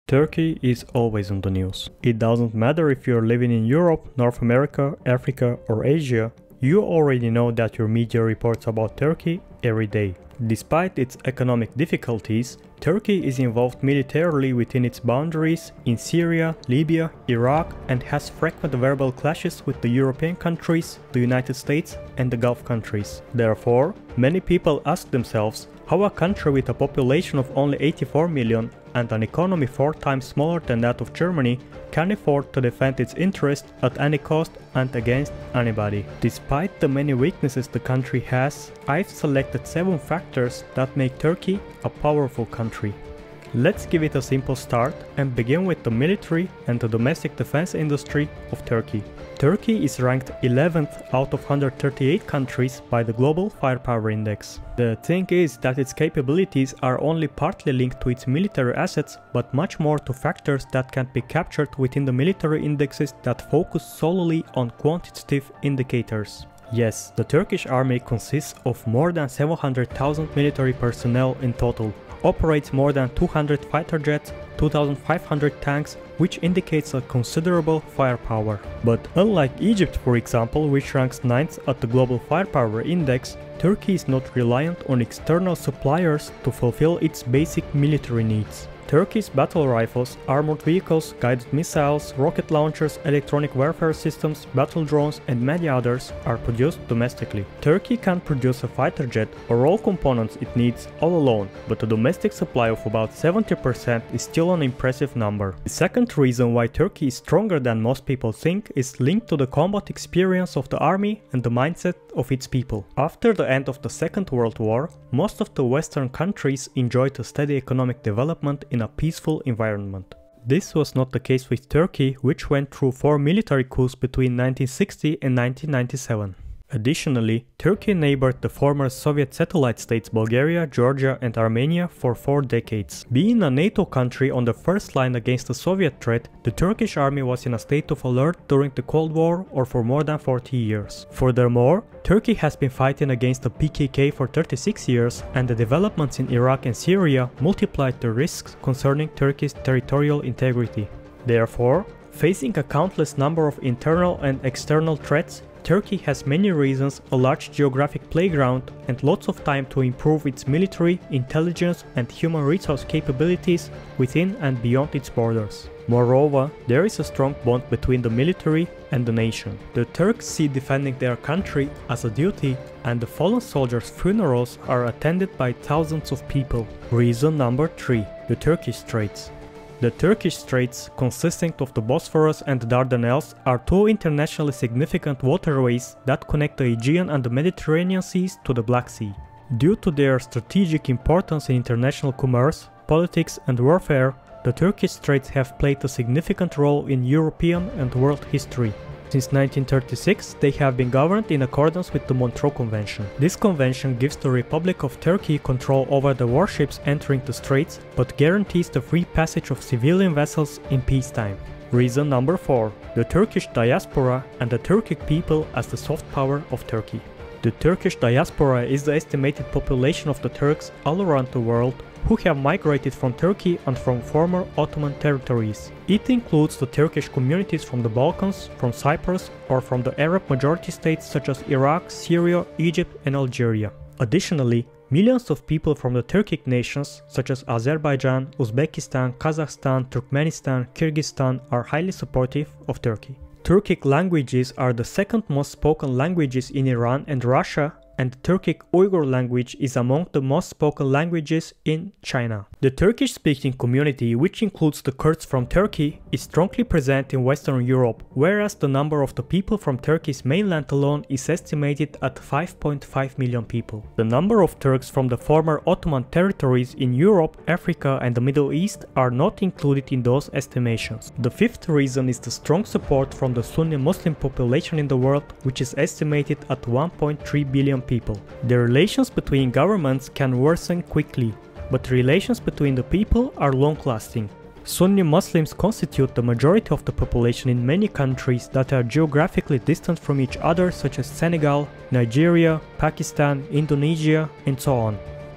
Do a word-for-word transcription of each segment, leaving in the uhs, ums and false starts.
Turkey is always on the news. It doesn't matter if you're living in Europe, North America, Africa or Asia, you already know that your media reports about Turkey every day. Despite its economic difficulties, Turkey is involved militarily within its boundaries in Syria, Libya, Iraq, and has frequent verbal clashes with the European countries, the United States and the Gulf countries. Therefore, many people ask themselves how a country with a population of only eighty-four million and an economy four times smaller than that of Germany can afford to defend its interests at any cost and against anybody. Despite the many weaknesses the country has, I've selected seven factors that make Turkey a powerful country. Let's give it a simple start and begin with the military and the domestic defense industry of Turkey. Turkey is ranked eleventh out of one hundred thirty-eight countries by the Global Firepower Index. The thing is that its capabilities are only partly linked to its military assets, but much more to factors that can be captured within the military indexes that focus solely on quantitative indicators. Yes, the Turkish army consists of more than seven hundred thousand military personnel in total, operates more than two hundred fighter jets, two thousand five hundred tanks, which indicates a considerable firepower. But unlike Egypt, for example, which ranks ninth at the Global Firepower Index, Turkey is not reliant on external suppliers to fulfill its basic military needs. Turkey's battle rifles, armored vehicles, guided missiles, rocket launchers, electronic warfare systems, battle drones and many others are produced domestically. Turkey can produce a fighter jet or all components it needs all alone, but a domestic supply of about seventy percent is still an impressive number. The second reason why Turkey is stronger than most people think is linked to the combat experience of the army and the mindset of its people. After the end of the Second World War, most of the Western countries enjoyed a steady economic development in a peaceful environment. This was not the case with Turkey, which went through four military coups between nineteen sixty and nineteen ninety-seven. Additionally, Turkey neighbored the former Soviet satellite states Bulgaria, Georgia and Armenia for four decades. Being a NATO country on the first line against the Soviet threat, the Turkish army was in a state of alert during the Cold War or for more than forty years. Furthermore, Turkey has been fighting against the P K K for thirty-six years, and the developments in Iraq and Syria multiplied the risks concerning Turkey's territorial integrity. Therefore, facing a countless number of internal and external threats, Turkey has many reasons, a large geographic playground and lots of time to improve its military, intelligence and human resource capabilities within and beyond its borders. Moreover, there is a strong bond between the military and the nation. The Turks see defending their country as a duty, and the fallen soldiers' funerals are attended by thousands of people. Reason number three. The Turkish Straits. The Turkish Straits, consisting of the Bosphorus and the Dardanelles, are two internationally significant waterways that connect the Aegean and the Mediterranean seas to the Black Sea. Due to their strategic importance in international commerce, politics and warfare, the Turkish Straits have played a significant role in European and world history. Since nineteen thirty-six, they have been governed in accordance with the Montreux Convention. This convention gives the Republic of Turkey control over the warships entering the straits, but guarantees the free passage of civilian vessels in peacetime. Reason number four. The Turkish diaspora and the Turkic people as the soft power of Turkey. The Turkish diaspora is the estimated population of the Turks all around the world who have migrated from Turkey and from former Ottoman territories. It includes the Turkish communities from the Balkans, from Cyprus, or from the Arab majority states such as Iraq, Syria, Egypt and Algeria. Additionally, millions of people from the Turkic nations such as Azerbaijan, Uzbekistan, Kazakhstan, Turkmenistan, Kyrgyzstan are highly supportive of Turkey. Turkic languages are the second most spoken languages in Iran and Russia, and the Turkic Uyghur language is among the most spoken languages in China. The Turkish-speaking community, which includes the Kurds from Turkey, is strongly present in Western Europe, whereas the number of the people from Turkey's mainland alone is estimated at five point five million people. The number of Turks from the former Ottoman territories in Europe, Africa and the Middle East are not included in those estimations. The fifth reason is the strong support from the Sunni Muslim population in the world, which is estimated at one point three billion people. The relations between governments can worsen quickly, but relations between the people are long-lasting. Sunni Muslims constitute the majority of the population in many countries that are geographically distant from each other, such as Senegal, Nigeria, Pakistan, Indonesia, and so on.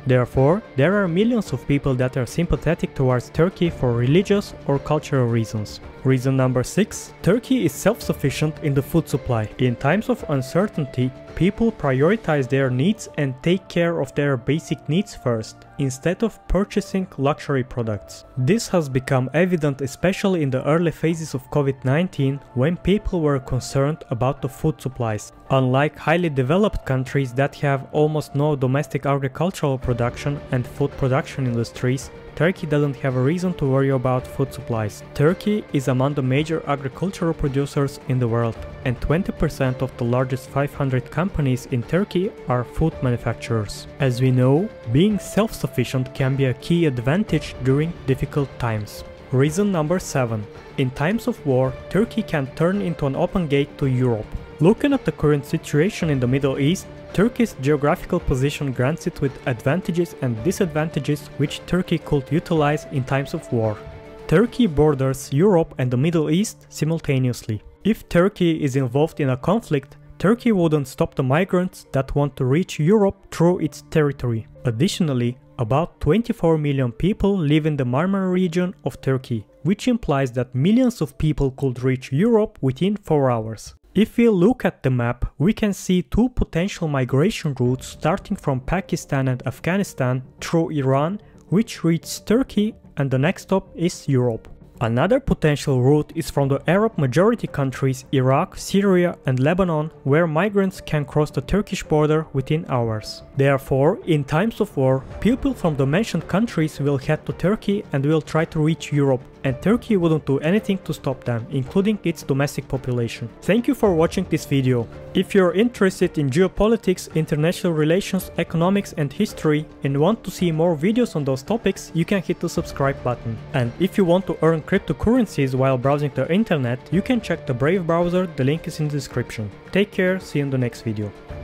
Therefore, there are millions of people that are sympathetic towards Turkey for religious or cultural reasons. Reason number six. Turkey is self-sufficient in the food supply. In times of uncertainty, people prioritize their needs and take care of their basic needs first, instead of purchasing luxury products. This has become evident especially in the early phases of COVID nineteen, when people were concerned about the food supplies. Unlike highly developed countries that have almost no domestic agricultural production and food production industries, Turkey doesn't have a reason to worry about food supplies. Turkey is among the major agricultural producers in the world, and twenty percent of the largest five hundred companies in Turkey are food manufacturers. As we know, being self-sufficient can be a key advantage during difficult times. Reason number seven. In times of war, Turkey can turn into an open gate to Europe. Looking at the current situation in the Middle East, Turkey's geographical position grants it with advantages and disadvantages which Turkey could utilize in times of war. Turkey borders Europe and the Middle East simultaneously. If Turkey is involved in a conflict, Turkey wouldn't stop the migrants that want to reach Europe through its territory. Additionally, about twenty-four million people live in the Marmara region of Turkey, which implies that millions of people could reach Europe within four hours. If we look at the map, we can see two potential migration routes starting from Pakistan and Afghanistan through Iran, which reaches Turkey, and the next stop is Europe. Another potential route is from the Arab majority countries Iraq, Syria and Lebanon, where migrants can cross the Turkish border within hours. Therefore, in times of war, people from the mentioned countries will head to Turkey and will try to reach Europe, and Turkey wouldn't do anything to stop them, including its domestic population. Thank you for watching this video. If you're interested in geopolitics, international relations, economics and history and want to see more videos on those topics, you can hit the subscribe button. And if you want to earn cryptocurrencies while browsing the internet, you can check the Brave browser, the link is in the description. Take care, see you in the next video.